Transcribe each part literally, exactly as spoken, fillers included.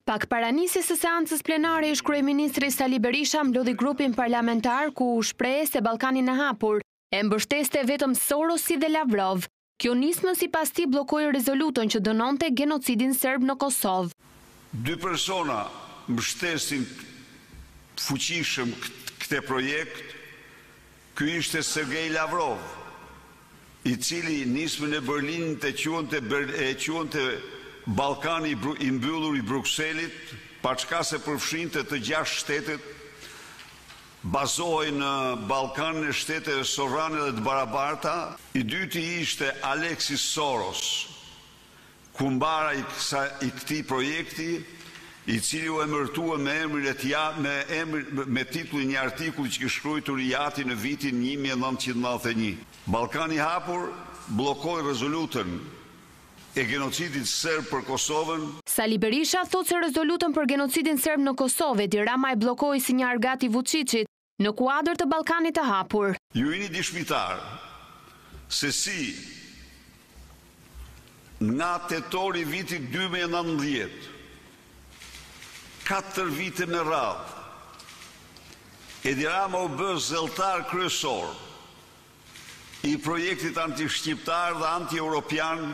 Pak para nisjes së seancës plenare ish kryeministri Sali Berisha mblodhi grupin parlamentar ku u shpreh se Ballkanin e hapur e mbështeste vetëm Sorosi dhe Lavrov. Kjo nismë sipas tij bllokoi rezolutën që dënonte genocidin serb në Kosovë. Dy persona mbështesin fuqishëm këtë projekt. Ky ishte Sergej Lavrov, i cili nismën e Berlinit e quante e quante Ballkani i mbyllur i Brukselit, paçka se përfshinte të gjashtë shtetet, bazohej në Ballkanin e shteteve sovran dhe të barabarta. I dyti ishte Alexis Soros, kumbara i, kësa, i këtij projekti, i cili u emërtua me emrin e tij me emrin me titullin një artikulli që kishte shkruar Jati në vitin një mijë e nëntëqind e nëntëdhjetë e një. Ballkani i hapur bllokoi rezolutën e genocidit serb për Kosovën. Sali Berisha thotë se rezolutën për genocidin serb në Kosovë Edi Rama e bllokoi si një argati Vučićit në kuadër të Ballkanit të hapur. Ju jeni dëshmitar se si nga tetori vitit dy mijë e nëntëdhjetë, katër vite me radhë, Edi Rama u bë zelltar kryesor i projektit anti-shqiptar dhe anti-europian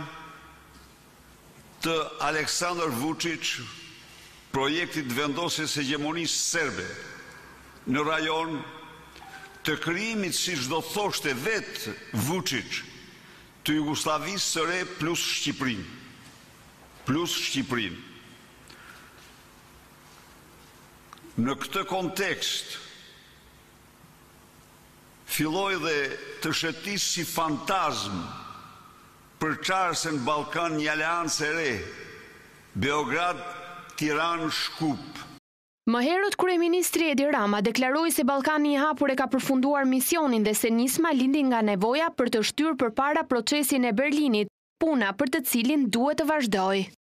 të Aleksandar Vučić, projektit vendosjes së hegemonisë serbe në rajon, të krijimit, siç do thoshte vetë Vučić, të Jugosllavisë së re plus Shqipërinë. Plus Shqipërinë. Në këtë kontekst filloi dhe të shëtis si fantazm për çarse në Ballkan një aleancë e re, Beograd, Tiranë, Shkup. Më herët kryeministri Edi Rama deklaroi se Ballkani i hapur e ka përfunduar misionin dhe se nisma lindi nga nevoja për të shtyrë përpara procesin e Berlinit, puna për të cilin duhet të vazhdojë.